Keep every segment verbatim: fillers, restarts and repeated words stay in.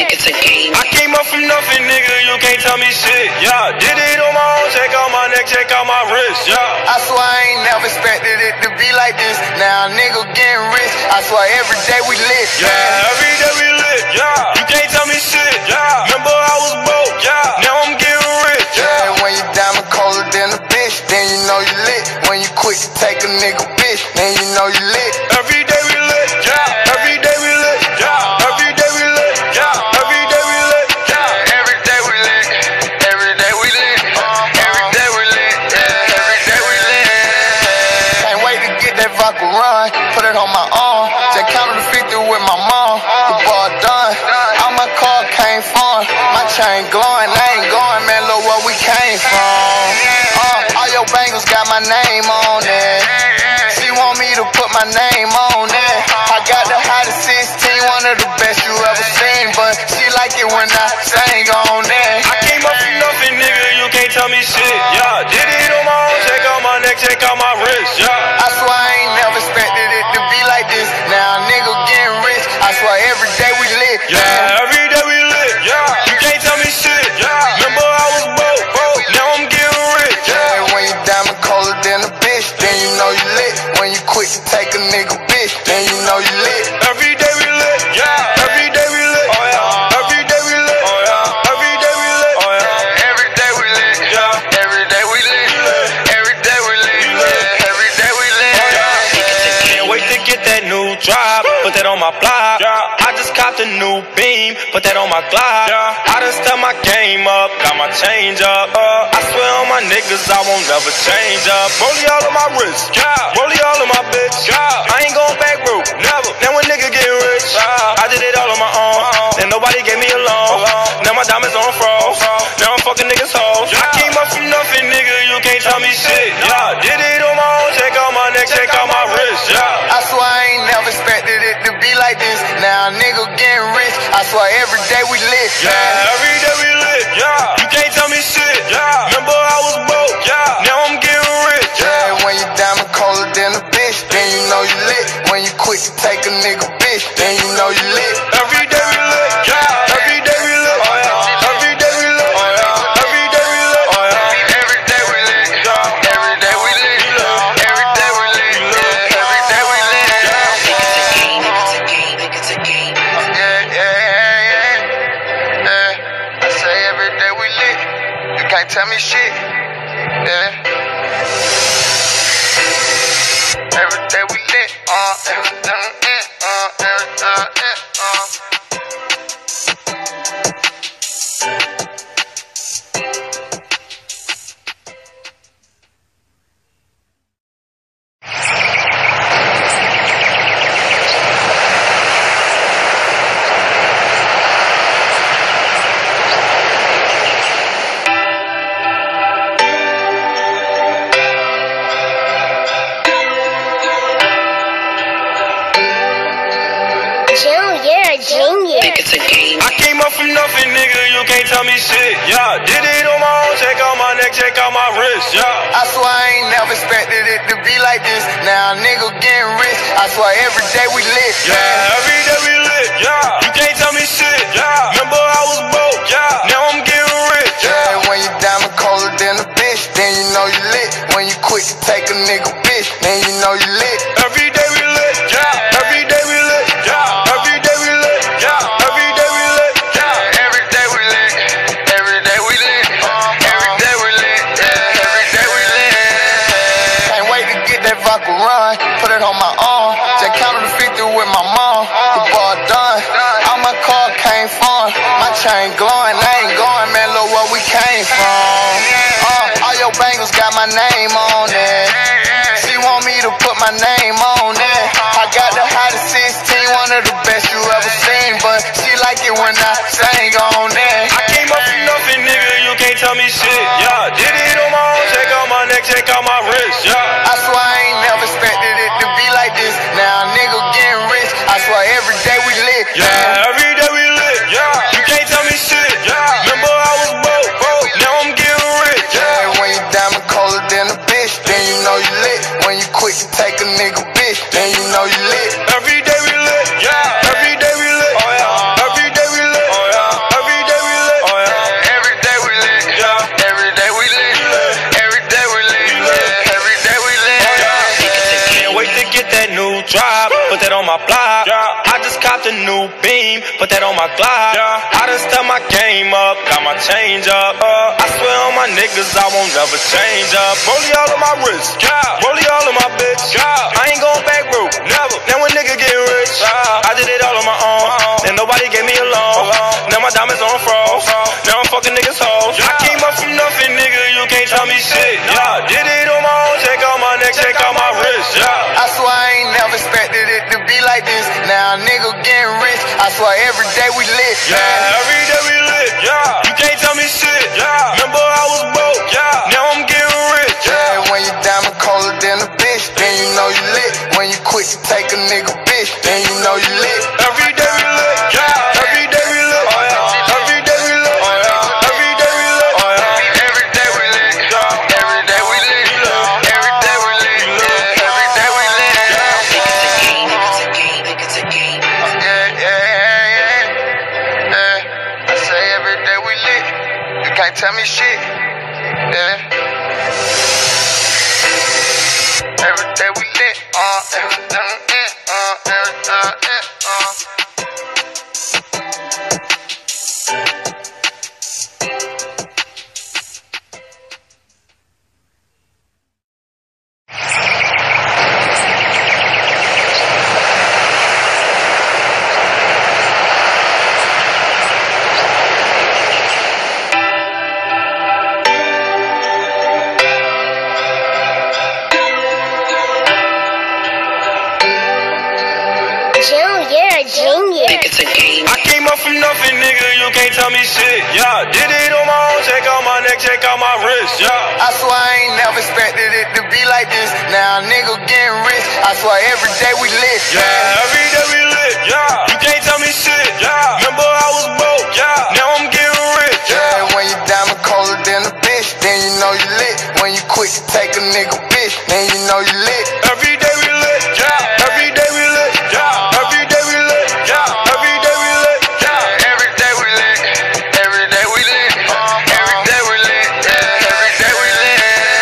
think it's a game. I came up from nothing, nigga, you can't tell me shit. Yeah, did it on my own, check out my neck, check out my wrist. Yeah, I swear I ain't never expected it to be like this. Now a nigga getting rich. I swear every day we lit. yeah, every day we lit. Yeah, you can't tell me shit. Yeah, remember I was broke. Yeah, now I'm getting rich. Yeah, when you diamond colder than a bitch, then you know you lit. When you quit to take a nigga bitch, then you know you lit. Every day we lit. Yeah, every day we lit. Yeah, every day we lit. Yeah, every day we lit. Yeah, every day we lit. Every day we lit. Every day we lit. Yeah, every day we lit. Can't wait to get that vodka run. Put it on my arm. Just counted the fifty with my mom. The ball done. All my car came from. My chain glowing. I ain't going, man. Look where we came from. Uh, all your bangles got my name on it. She want me to put my name on it. I got the hottest sixteen, one of the best you ever seen. But she like it when I sing on it. I came up from nothing, nigga, you can't tell me shit. Yeah, did it on my own, check out my neck, check out my wrist. Yeah, I swear I ain't never expected it to be like this. Now a nigga getting rich. I swear every day we lit. yeah, every day we lit. Yeah, you can't tell me shit. Yeah, remember I was broke, broke. Now I'm getting rich. Yeah, when you diamond colder than a bitch, then you know you lit. When you quit to take a nigga bitch, then you know you lit. Every day we lit. Yeah, every day we lit. Oh yeah, every day we lit. Oh yeah, every day we lit. Oh yeah, Every day we lit. yeah. Every day we lit. Every day we lit. Yeah, every day we lit. Can't wait to get that new drop, put that on my block. I just copped a new beam, put that on my Glock. I done stepped my game up, got my change up. Uh, I swear on my niggas, I won't never change up. Rollie all on my wrist, rollie all on my bitch. I ain't going back road, never. Now when nigga get rich, I did it all on my own. Then nobody gave me a loan. Now my diamonds on froze. Now I'm fucking niggas hoes. I came up from nothing, nigga, you can't tell me shit. Yeah, did it on my own, check out my neck, check out my wrist. Yeah. I swear I ain't never expected it to be like this. Now a nigga getting rich. I swear every day we lit. Yeah, every day we lit. Yeah, you can't tell me shit. Yeah, remember I was broke. Yeah, now I'm getting rich. Yeah, when you diamond colder than a bitch, then you know you lit. When you quit to take a nigga bitch, then you know you lit. Every day we lit. Yeah, every day we lit. Oh yeah, every day we lit. Oh yeah, every day we lit. Oh yeah, Every day we lit. Every day we lit. Every day we lit. Yeah, every day we lit. It's a game, it's a game, it's a game. Yeah, yeah, yeah, yeah. Yeah. I say every day we lit. You can't tell me shit. Yeah. Every day we lit. Uh, every day, uh, every day, uh. Think it's a game. I came up from nothing, nigga, you can't tell me shit. Yeah, did it on my own, check out my neck, check out my wrist. Yeah, I swear I ain't never expected it to be like this. Now a nigga getting rich. I swear every day we lit. yeah, every day we lit. Yeah, you can't tell me shit. Yeah, remember I was broke. Yeah, now I'm getting rich. Yeah, when you diamond colder than a bitch, then you know you lit. When you quit to take a nigga bitch, then you know you lit. Every day we lit. Yeah, every day we lit. Yeah, every day we lit. Yeah, every day we lit. Yeah, every day we lit. Every day we lit. Every day we lit. Yeah, every day we lit. Can't wait to get that vodka run. Put it on my arm. Just counted the fifty with my mom. The ball done. All my car came from. My chain glowing. I ain't going, man. Look where we came from. Uh, all your bangles got my name on it. She want me to put my name on it. I got the hottest sixteen, one of the best you ever seen. But she like it when I sing on it. I came up from nothing, nigga, you can't tell me shit. Yeah, did it on my own, check out my neck, check out my wrist. Yeah, I swear I ain't never expected it to be like this. Now a nigga getting rich. I swear every day we lit. yeah, every day we lit. Yeah, you can't tell me shit. Yeah, remember I was broke, broke. Now I'm getting rich. Yeah, when you diamond colder than a bitch, then you know you lit. When you quit to take a nigga bitch, then you know you lit. Every day we lit. Yeah, every day we lit. Oh yeah, every day we lit. Oh yeah. drop, put that on my block. I just copped a new beam, put that on my Glock. I done stepped my game up, got my change up. Uh, I swear on my niggas, I won't never change up. Rollie all of my wrist, rollie all of my bitch. I ain't going back, bro, never. Now when nigga get rich, I did it all on my own, and nobody gave me a loan. Now my diamonds on froze, now I'm fucking niggas hoes. I came up from nothing, nigga, you can't tell me shit. Yeah, did it on my own, check out my neck, check out my wrist. Yeah, I swear I ain't never expected it to be like this. Now a nigga getting rich, I swear every day we lit. yeah, every day we lit. Yeah, you can't tell me shit. Yeah, remember I was broke. Yeah, now I'm getting rich. Yeah, when you diamond colder than a bitch, then you know you lit. When you quit to take a nigga bitch, then you know you lit. Every day we lit. Yeah, every day we lit. Oh yeah, every day we lit. Oh yeah, every day we lit. Oh yeah, every day we lit. Every day we lit. Every day we lit. Every day we lit. It's a game, it's a game. Yeah, yeah, yeah, yeah. I say every day we lit. You can't tell me shit. Yeah. Every day we lit. Uh, every day we lit. Uh, every day we lit. Uh. Think it's a game. I came up from nothing, nigga, you can't tell me shit. Yeah, did it on my own, check out my neck, check out my wrist. Yeah, I swear I ain't never expected it to be like this. Now a nigga getting rich, I swear every day we lit. yeah, every day we lit. Yeah, you can't tell me shit. Yeah, remember I was broke. Yeah, now I'm getting rich. Yeah, when you diamond colder than a bitch, then you know you lit. When you quit to take a nigga bitch, then you know you lit. Every day we lit. Yeah, every day we lit. Yeah, every day we lit. Yeah, every day we lit. Yeah, every day we lit. Every day we lit. Every day we lit. Yeah, every day we lit.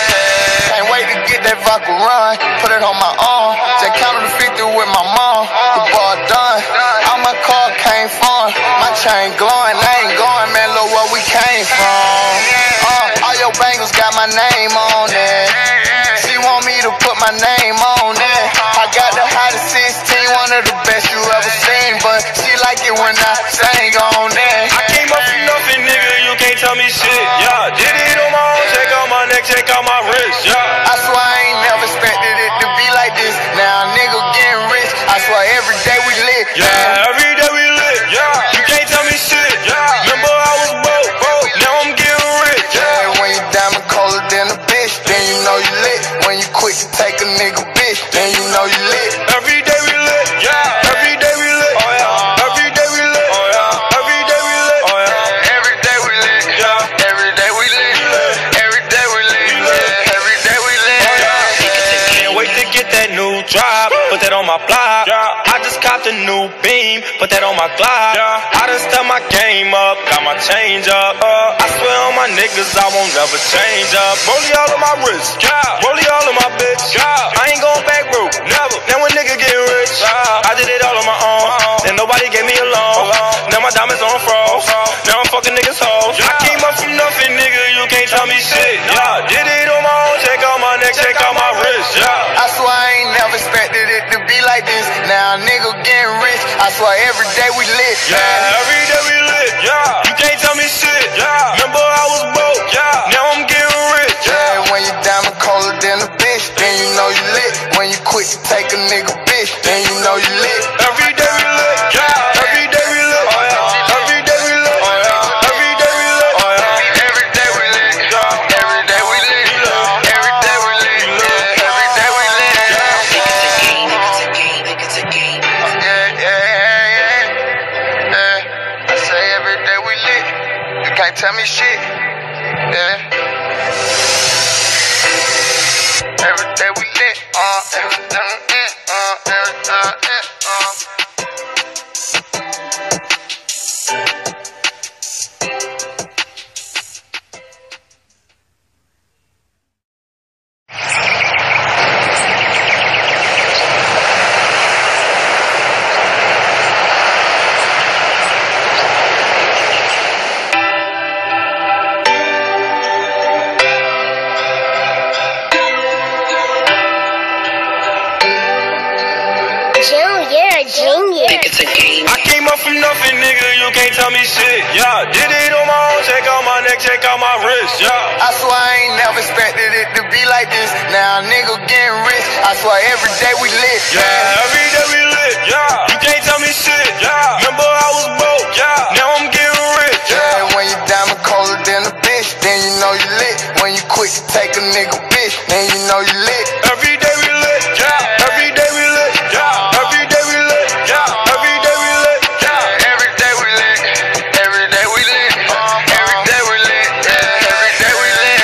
Can't wait to get that vodka run, put it on my arm. Just counted to fifty with my mom. The ball done. All my car came from. My chain glowing, I ain't going, man. Look where we came from. Uh, all your bangles got my name on it. She want me to put my name on it. I got the hottest sixteen, one of the best you ever seen. But she like it when I sing on it. I came up from nothing, nigga, you can't tell me shit. Yeah, did it on my own, check out my neck, check out my wrist. Yeah, I swear I ain't never expected it to be like this. Now a nigga getting rich, I swear every day we lit. yeah, every day we lit. Yeah, you can't tell me shit. Yeah, remember I was broke. broke. Now I'm getting rich. Yeah, when you diamond colder than a bitch, then you know you lit. When you quit to take a nigga bitch, then you know you lit. Every day we lit. Yeah, every day we lit. Oh yeah, every day we lit. Oh yeah, every day we lit. Oh yeah, Every day we lit. yeah. Every day we lit. Every day we lit. Yeah, every day we lit. Can't wait to get that new drop, put that on my block. I just copped a new beam, put that on my Glock. I done stepped my game up, got my change up. Uh, I swear on my niggas, I won't never change up. Rollie all of my wrist, rollie all of my bitch. I ain't going back, bro, never. Now when nigga get rich, I did it all on my own, and nobody gave me a loan. Now my diamonds on froze, now I'm fucking niggas hoes. I came up from nothing, nigga, you can't tell me shit. Yeah, did it on my own, check out my neck, check out my wrist. Yeah. I swear I ain't never expected it to be like this. Now a nigga getting rich, I swear every day we lit. Yeah, every day we lit. Yeah, you can't tell me shit. Yeah, remember I was broke. Yeah, now I'm getting rich. Yeah, when you diamond colder than a bitch, then you know you lit. When you quit to take a nigga bitch, then you know you lit. Every day we lit. Yeah, every day we lit. Oh yeah, every day we lit. Oh yeah, every day we lit. Oh yeah, Every day we lit. Every day we lit. Every day we lit. Yeah, every day we lit. Think it's a game, it's a game. Yeah, yeah, yeah, yeah. Yeah. I say every day we lit. You can't tell me shit. Yeah. Every day we lit. Uh, every day we lit. Uh, every day we lit. Uh. genius. Think it's a game. I came up from nothing, nigga, you can't tell me shit. Yeah, did it on my own, check out my neck, check out my wrist. Yeah, I swear I ain't never expected it to be like this. Now a nigga getting rich. I swear every day we lit. yeah, every day we lit. Yeah, you can't tell me shit. Yeah, remember I was broke. Yeah, now I'm getting rich. Yeah, when you diamond colder than a bitch, then you know you lit. When you quick to take a nigga bitch, then you know you lit. Every day we lit. Yeah, every day we lit. Yeah, every day we lit. Yeah, every day we lit. Yeah, every day we lit. Every day we lit. Every day we lit. Yeah, every day we lit.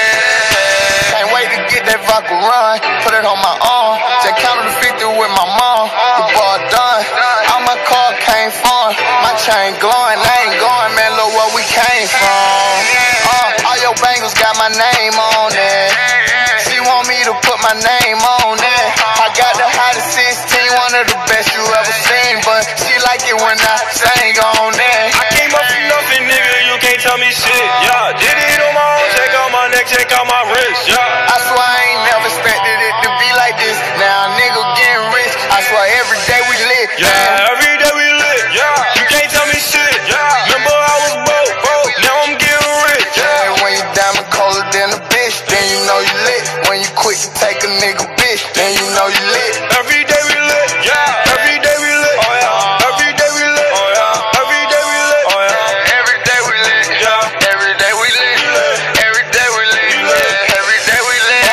Can't wait to get that vodka run. Put it on my arm. Just counted the fifty with my mom. The ball done. All my car came from. My chain glowing. I ain't going, man. Look where we came from. Uh, all your bangles got my name on it. She want me to put my name on it. I got the hottest sixteen, one of the best you ever seen. But she like it when I sing on it. I came up from nothing, nigga, you can't tell me shit. Yeah, did it on my own, check out my neck, check out my wrist. Yeah, I swear I ain't never expected it to be like this. Now a nigga getting rich. I swear every day we lit. yeah, every day we lit. Yeah, you can't tell me shit. Yeah, remember I was broke, broke. Now I'm getting rich. Yeah, when you diamond colder than a bitch, then you know you lit. When you quick to take a nigga bitch, then you know you lit. Every day we lit. Yeah, every day we lit. Oh yeah, every day we lit. Oh yeah, every day we lit. Oh yeah, Every day we lit. yeah. Every day we lit. Every day we lit. Yeah, every day we lit.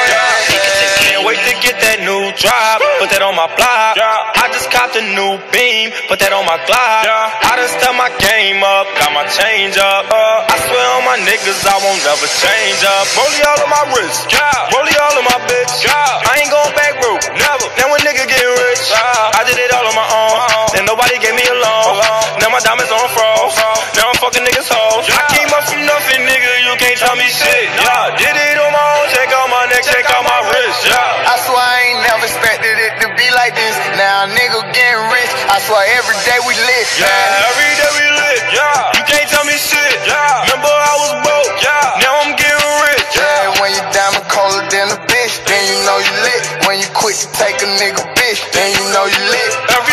Can't wait to get that new drop, put that on my block. I just copped a new beam, put that on my Glock. I just step my game up, got my change up. Uh, I swear on my niggas, I won't never change up. Rollie all on my wrist, rollie all on my bitch. I ain't going back broke, never. Now when nigga get rich, I did it all on my own. Then nobody gave me a loan. Now my diamonds on froze. Now I'm fucking niggas hoes. I came up from nothing, nigga, you can't tell me shit. Yeah, did it on my own, check out my neck, check out my wrist. Yeah. I swear I ain't never expected it to be like this. Now a nigga getting rich. I swear every day we lit. Yeah, every day we lit. Yeah, you can't tell me shit. Yeah, remember I was broke. Yeah, now I'm getting rich. Yeah, when you diamond colder than a bitch, then you know you lit. When you quick to take a nigga bitch, then you know you lit. Every